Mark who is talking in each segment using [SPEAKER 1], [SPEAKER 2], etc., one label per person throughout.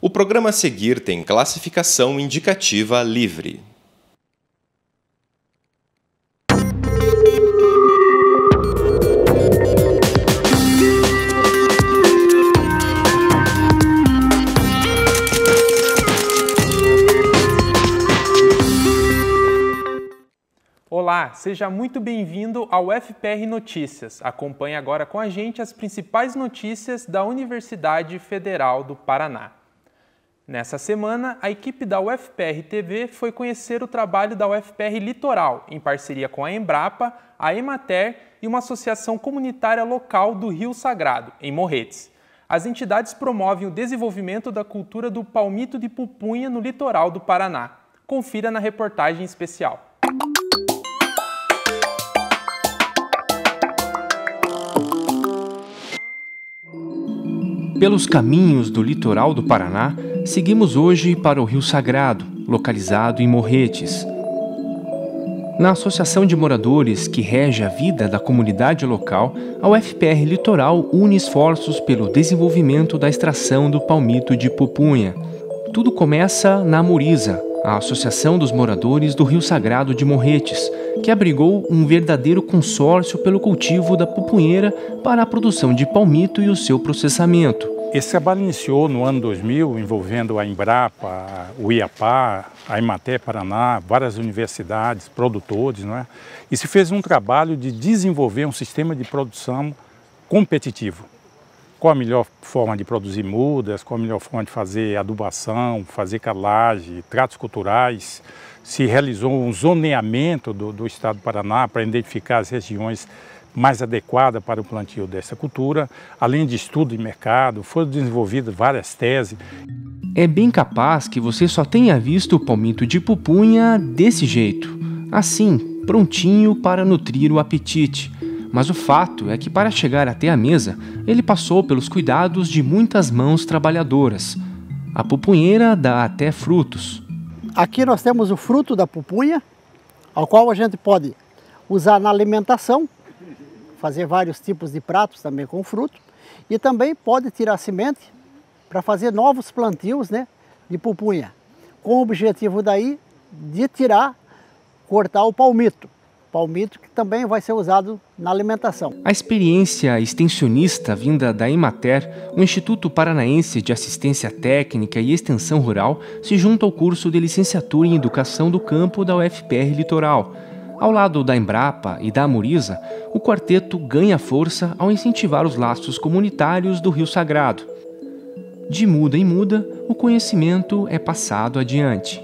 [SPEAKER 1] O programa a seguir tem classificação indicativa livre.
[SPEAKER 2] Olá, seja muito bem-vindo ao FPR Notícias. Acompanhe agora com a gente as principais notícias da Universidade Federal do Paraná. Nessa semana, a equipe da UFPR TV foi conhecer o trabalho da UFPR Litoral, em parceria com a Embrapa, a Emater e uma associação comunitária local do Rio Sagrado, em Morretes. As entidades promovem o desenvolvimento da cultura do palmito de pupunha no litoral do Paraná. Confira na reportagem especial.
[SPEAKER 3] Pelos caminhos do litoral do Paraná, seguimos hoje para o Rio Sagrado, localizado em Morretes. Na associação de moradores que rege a vida da comunidade local, a UFPR Litoral une esforços pelo desenvolvimento da extração do palmito de pupunha. Tudo começa na Amuriza, a Associação dos Moradores do Rio Sagrado de Morretes, que abrigou um verdadeiro consórcio pelo cultivo da pupunheira para a produção de palmito e o seu processamento.
[SPEAKER 4] Esse trabalho iniciou no ano 2000, envolvendo a Embrapa, o IAPA, a Emater Paraná, várias universidades, produtores, não é? E se fez um trabalho de desenvolver um sistema de produção competitivo. Qual a melhor forma de produzir mudas, qual a melhor forma de fazer adubação, fazer calagem, tratos culturais. Se realizou um zoneamento do estado do Paraná para identificar as regiões mais adequadas para o plantio dessa cultura, além de estudo de mercado, foram desenvolvidas várias teses.
[SPEAKER 3] É bem capaz que você só tenha visto o palmito de pupunha desse jeito, assim, prontinho para nutrir o apetite. Mas o fato é que para chegar até a mesa, ele passou pelos cuidados de muitas mãos trabalhadoras. A pupunheira dá até frutos.
[SPEAKER 5] Aqui nós temos o fruto da pupunha, ao qual a gente pode usar na alimentação, fazer vários tipos de pratos também com fruto, e também pode tirar semente para fazer novos plantios, né, de pupunha, com o objetivo daí de cortar o palmito que também vai ser usado na alimentação.
[SPEAKER 3] A experiência extensionista vinda da Emater, o Instituto Paranaense de Assistência Técnica e Extensão Rural, se junta ao curso de licenciatura em Educação do Campo da UFPR Litoral. Ao lado da Embrapa e da Amuriza, o quarteto ganha força ao incentivar os laços comunitários do Rio Sagrado. De muda em muda, o conhecimento é passado adiante.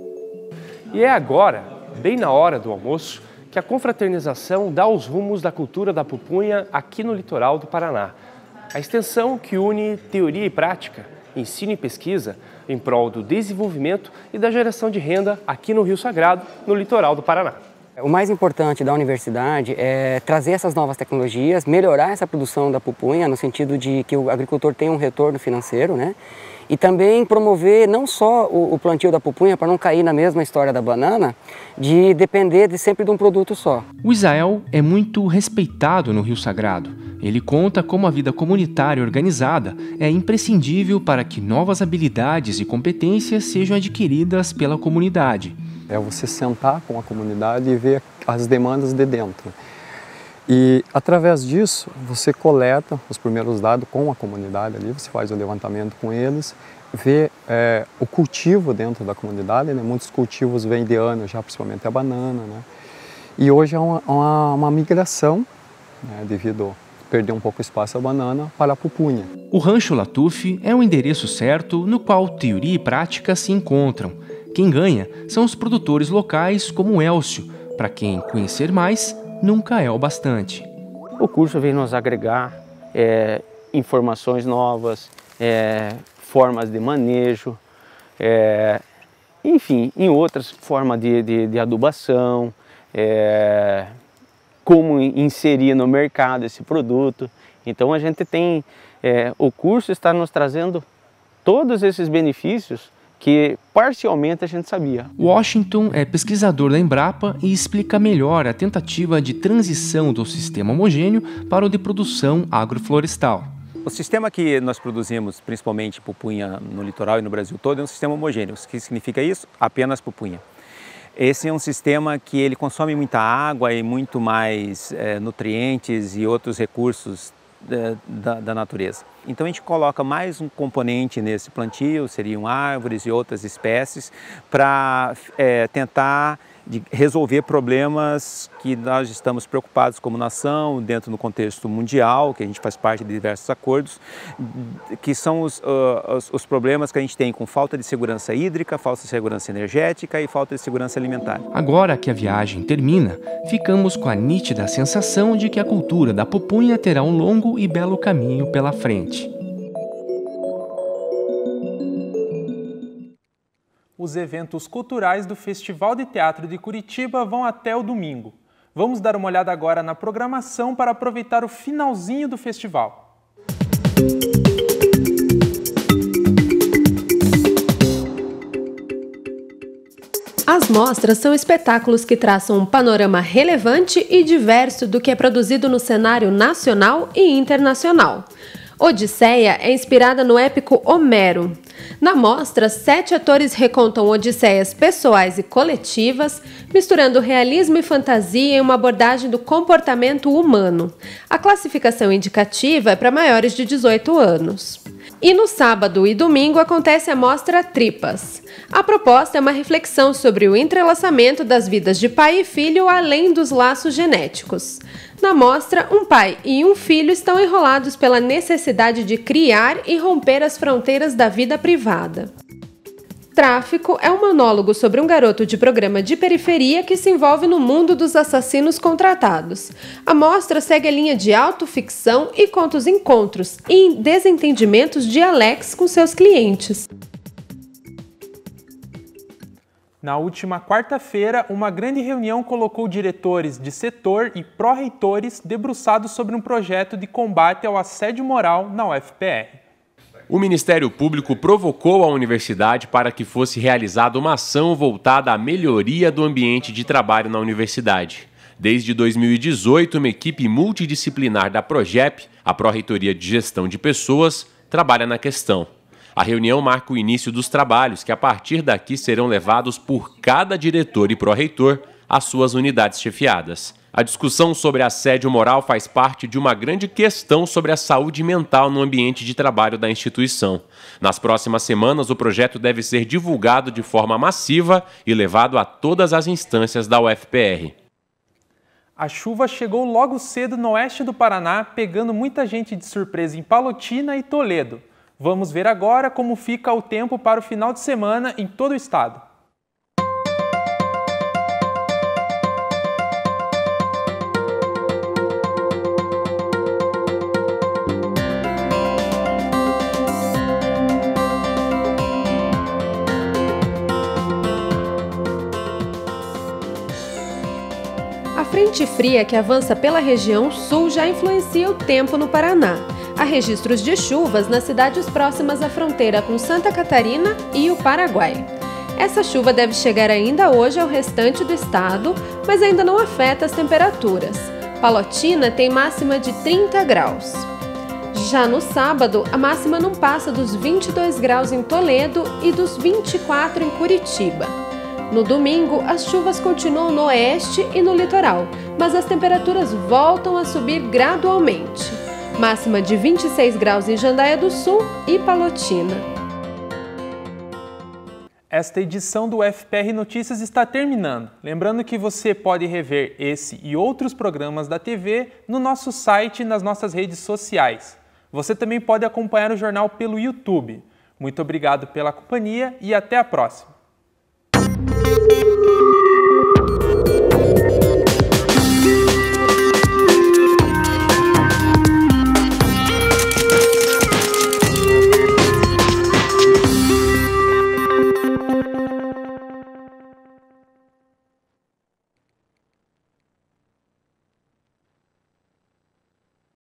[SPEAKER 6] E é agora, bem na hora do almoço, que a confraternização dá os rumos da cultura da pupunha aqui no litoral do Paraná. A extensão que une teoria e prática, ensino e pesquisa, em prol do desenvolvimento e da geração de renda aqui no Rio Sagrado, no litoral do Paraná.
[SPEAKER 7] O mais importante da universidade é trazer essas novas tecnologias, melhorar essa produção da pupunha, no sentido de que o agricultor tenha um retorno financeiro, né? E também promover não só o plantio da pupunha, para não cair na mesma história da banana, de depender sempre de um produto só.
[SPEAKER 3] O Isael é muito respeitado no Rio Sagrado. Ele conta como a vida comunitária organizada é imprescindível para que novas habilidades e competências sejam adquiridas pela comunidade.
[SPEAKER 8] É você sentar com a comunidade e ver as demandas de dentro. E através disso, você coleta os primeiros dados com a comunidade ali, você faz o levantamento com eles, vê o cultivo dentro da comunidade, né? Muitos cultivos vêm de ano já, principalmente a banana, né? E hoje é uma migração, né, devido a perder um pouco o espaço a banana, para a pupunha.
[SPEAKER 3] O Rancho Latuf é o endereço certo no qual teoria e prática se encontram. Quem ganha são os produtores locais como o Elcio, para quem conhecer mais nunca é o bastante.
[SPEAKER 9] O curso vem nos agregar informações novas, formas de manejo, enfim, em outras formas de adubação, como inserir no mercado esse produto. Então a gente tem, o curso está nos trazendo todos esses benefícios que parcialmente a gente sabia.
[SPEAKER 3] Washington é pesquisador da Embrapa e explica melhor a tentativa de transição do sistema homogêneo para o de produção agroflorestal.
[SPEAKER 10] O sistema que nós produzimos, principalmente pupunha no litoral e no Brasil todo, é um sistema homogêneo. O que significa isso? Apenas pupunha. Esse é um sistema que ele consome muita água e muito mais nutrientes e outros recursos da natureza. Então a gente coloca mais um componente nesse plantio, seriam árvores e outras espécies, para tentar resolver problemas que nós estamos preocupados como nação, dentro do contexto mundial, que a gente faz parte de diversos acordos, que são os problemas que a gente tem com falta de segurança hídrica, falta de segurança energética e falta de segurança alimentar.
[SPEAKER 3] Agora que a viagem termina, ficamos com a nítida sensação de que a cultura da pupunha terá um longo e belo caminho pela frente.
[SPEAKER 2] Os eventos culturais do Festival de Teatro de Curitiba vão até o domingo. Vamos dar uma olhada agora na programação para aproveitar o finalzinho do festival.
[SPEAKER 11] As mostras são espetáculos que traçam um panorama relevante e diverso do que é produzido no cenário nacional e internacional. Odisseia é inspirada no épico Homero. Na mostra, 7 atores recontam odisseias pessoais e coletivas, misturando realismo e fantasia em uma abordagem do comportamento humano. A classificação indicativa é para maiores de 18 anos. E no sábado e domingo acontece a mostra Tripas. A proposta é uma reflexão sobre o entrelaçamento das vidas de pai e filho além dos laços genéticos. Na mostra, um pai e um filho estão enrolados pela necessidade de criar e romper as fronteiras da vida privada. Tráfico é um monólogo sobre um garoto de programa de periferia que se envolve no mundo dos assassinos contratados. A mostra segue a linha de autoficção e conta os encontros e desentendimentos de Alex com seus clientes.
[SPEAKER 2] Na última quarta-feira, uma grande reunião colocou diretores de setor e pró-reitores debruçados sobre um projeto de combate ao assédio moral na UFPR.
[SPEAKER 1] O Ministério Público provocou a universidade para que fosse realizada uma ação voltada à melhoria do ambiente de trabalho na universidade. Desde 2018, uma equipe multidisciplinar da PROGEP, a Pró-Reitoria de Gestão de Pessoas, trabalha na questão. A reunião marca o início dos trabalhos, que a partir daqui serão levados por cada diretor e pró-reitor às suas unidades chefiadas. A discussão sobre assédio moral faz parte de uma grande questão sobre a saúde mental no ambiente de trabalho da instituição. Nas próximas semanas, o projeto deve ser divulgado de forma massiva e levado a todas as instâncias da UFPR.
[SPEAKER 2] A chuva chegou logo cedo no oeste do Paraná, pegando muita gente de surpresa em Palotina e Toledo. Vamos ver agora como fica o tempo para o final de semana em todo o estado.
[SPEAKER 11] A frente fria que avança pela região sul já influencia o tempo no Paraná. Há registros de chuvas nas cidades próximas à fronteira com Santa Catarina e o Paraguai. Essa chuva deve chegar ainda hoje ao restante do estado, mas ainda não afeta as temperaturas. Palotina tem máxima de 30 graus. Já no sábado, a máxima não passa dos 22 graus em Toledo e dos 24 em Curitiba. No domingo, as chuvas continuam no oeste e no litoral, mas as temperaturas voltam a subir gradualmente. Máxima de 26 graus em Jandaia do Sul e Palotina.
[SPEAKER 2] Esta edição do UFPR Notícias está terminando. Lembrando que você pode rever esse e outros programas da TV no nosso site e nas nossas redes sociais. Você também pode acompanhar o jornal pelo YouTube. Muito obrigado pela companhia e até a próxima.